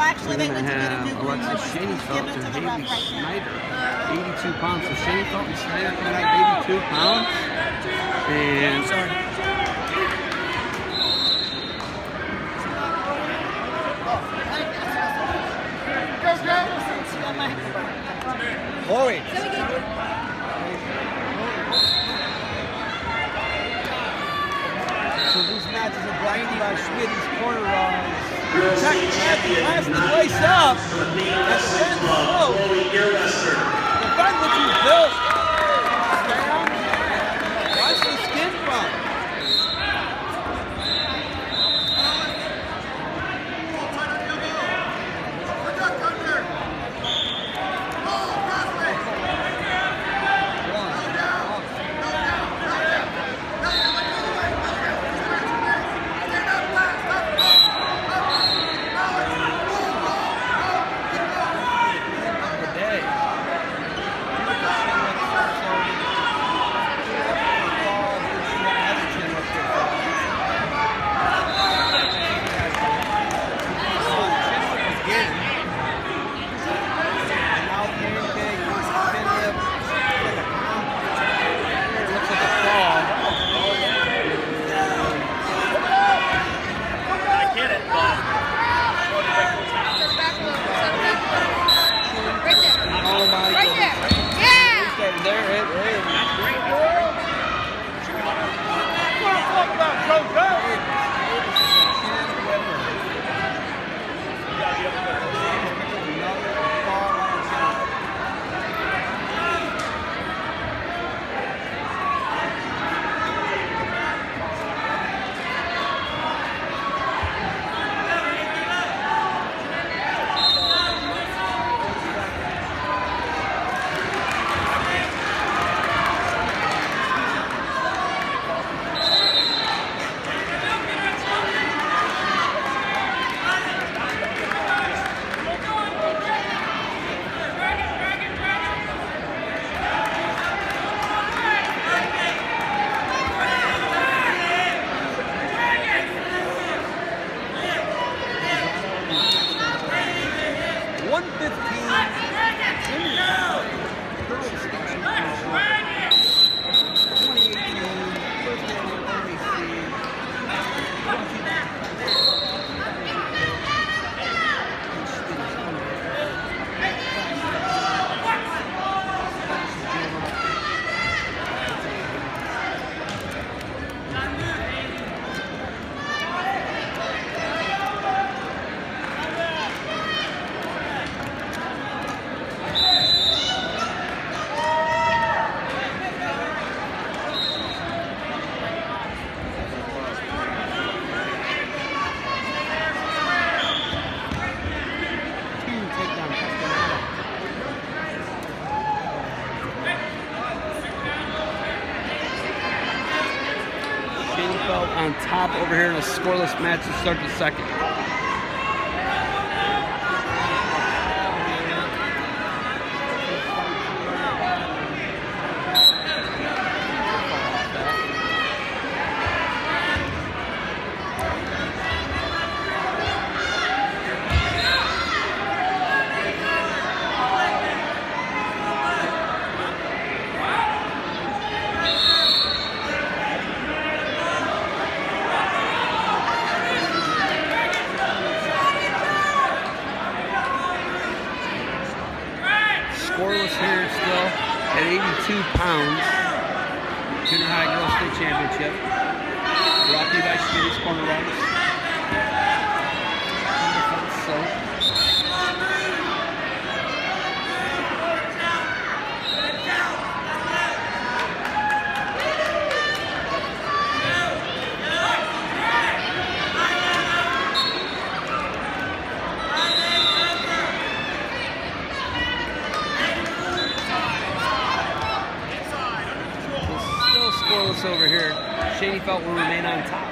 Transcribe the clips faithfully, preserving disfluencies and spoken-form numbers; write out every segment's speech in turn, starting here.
actually, We're they going to went to have get a new Alexus one. Shaneyfelt Give it and to the Hayley ref right Snyder. eighty-two pounds. So Shaneyfelt and Snyder coming out at eighty-two pounds. And sorry. Chloe. So these matches are brought to you by Schmidt's Corner Rods. Check the match, the place up. That's Ben Slow. Defend what you built. Sam, where's the skin from? On top over here in a scoreless match to start the second. Scoreless here still at eighty-two pounds. Junior High Girls State Championship. Brought to you by Shaney's Corner Rods. So. Scoreless over here. Shaneyfelt will remain on top.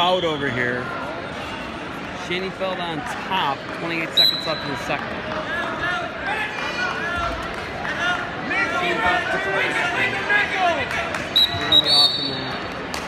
out over here. Shaneyfelt on top. twenty-eight seconds left in the second. Shaneyfelt puts away second. They're going to be off in there.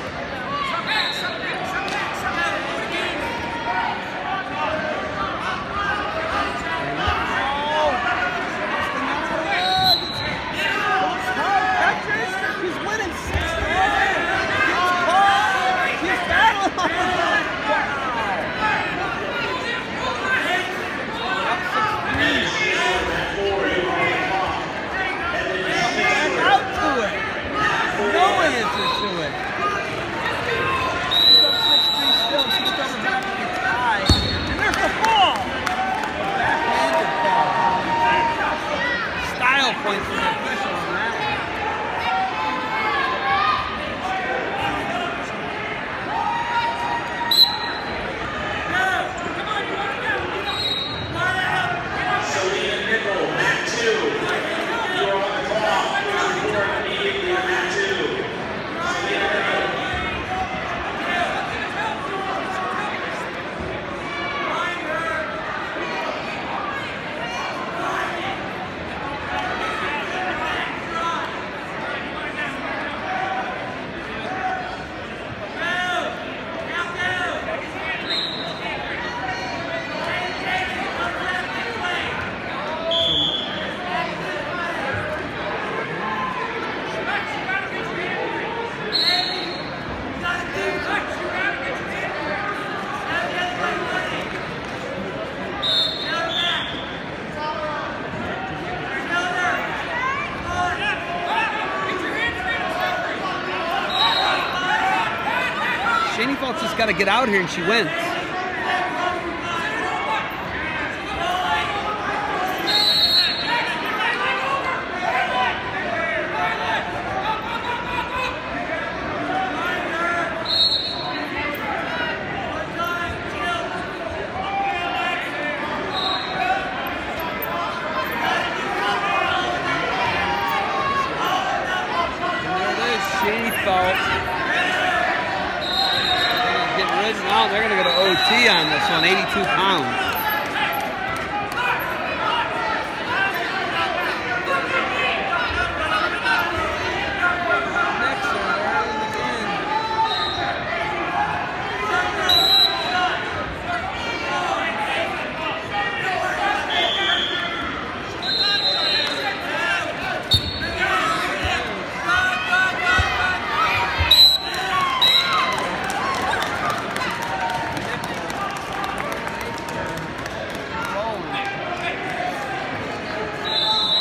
Point for the official on that one. Selena Nickel, mat two. You're on the clock. Please report immediately on mat two. Selena Nickel. Shaneyfelt's just got to get out here and she wins. And there it is, Shaneyfelt. Now they're going to go to O T on this one, eighty-two pounds.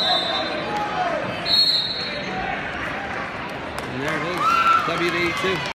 And there it is, W to eighty-two.